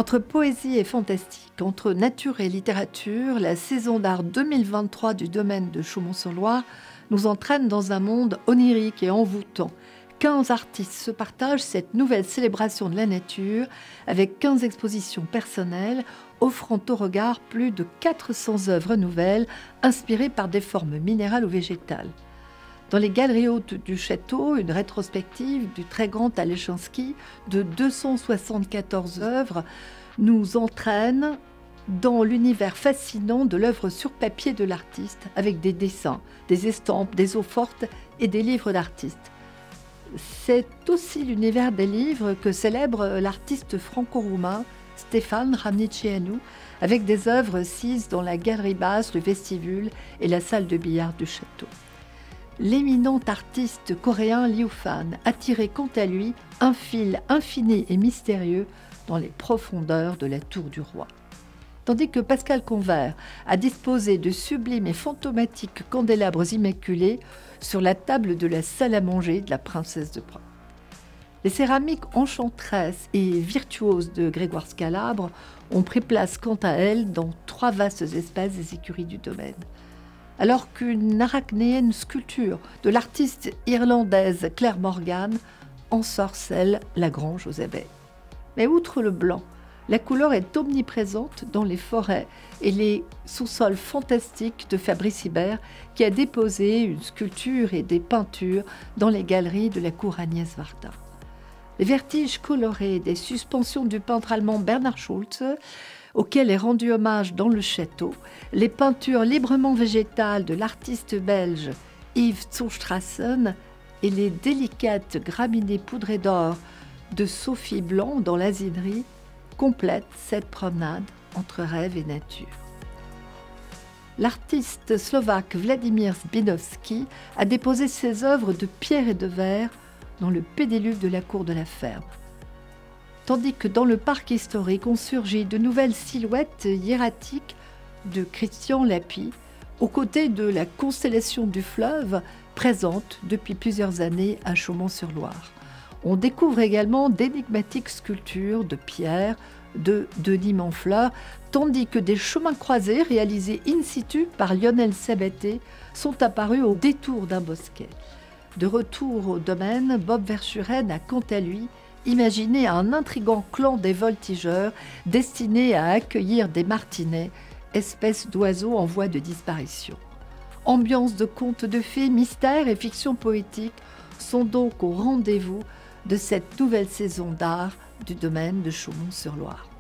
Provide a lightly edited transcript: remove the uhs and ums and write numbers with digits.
Entre poésie et fantastique, entre nature et littérature, la saison d'art 2023 du domaine de Chaumont-sur-Loire nous entraîne dans un monde onirique et envoûtant. 15 artistes se partagent cette nouvelle célébration de la nature avec 15 expositions personnelles offrant au regard plus de 400 œuvres nouvelles inspirées par des formes minérales ou végétales. Dans les galeries hautes du château, une rétrospective du très grand Alechinsky de 274 œuvres nous entraîne dans l'univers fascinant de l'œuvre sur papier de l'artiste, avec des dessins, des estampes, des eaux fortes et des livres d'artistes. C'est aussi l'univers des livres que célèbre l'artiste franco-roumain Ștefan Râmniceanu, avec des œuvres sises dans la galerie basse, le vestibule et la salle de billard du château. L'éminent artiste coréen Liu Fan a tiré quant à lui un fil infini et mystérieux dans les profondeurs de la tour du roi. Tandis que Pascal Convert a disposé de sublimes et fantomatiques candélabres immaculés sur la table de la salle à manger de la princesse de Prusse. Les céramiques enchanteresses et virtuoses de Grégoire Scalabre ont pris place quant à elles dans 3 vastes espaces des écuries du domaine. Alors qu'une arachnéenne sculpture de l'artiste irlandaise Claire Morgan ensorcelle la grange aux abeilles. Mais outre le blanc, la couleur est omniprésente dans les forêts et les sous-sols fantastiques de Fabrice Hibert qui a déposé une sculpture et des peintures dans les galeries de la cour Agnès Varda. Les vertiges colorés des suspensions du peintre allemand Bernhard Schultze, auquel est rendu hommage dans le château, les peintures librement végétales de l'artiste belge Yves Zurstrassen et les délicates graminées poudrées d'or de Sophie Blanc dans l'Aziderie complètent cette promenade entre rêve et nature. L'artiste slovaque Vladimír Zbinovský a déposé ses œuvres de pierre et de verre dans le pédiluve de la cour de la ferme. Tandis que dans le parc historique ont surgi de nouvelles silhouettes hiératiques de Christian Lapie, aux côtés de la constellation du fleuve présente depuis plusieurs années à Chaumont-sur-Loire. On découvre également d'énigmatiques sculptures de pierre de Denis Manfleur, tandis que des chemins croisés réalisés in situ par Lionel Sabaté sont apparus au détour d'un bosquet. De retour au domaine, Bob Verschuren a quant à lui imaginé un intrigant clan des voltigeurs destiné à accueillir des martinets, espèces d'oiseaux en voie de disparition. Ambiance de contes de fées, mystères et fiction poétique sont donc au rendez-vous de cette nouvelle saison d'art du domaine de Chaumont-sur-Loire.